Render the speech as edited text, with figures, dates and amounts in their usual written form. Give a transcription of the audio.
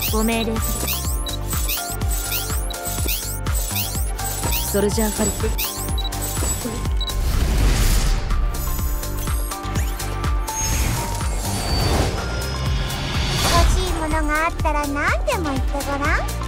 ご命令ください。ソルジャーファルコ。 欲しいものがあったら何でも言ってごらん。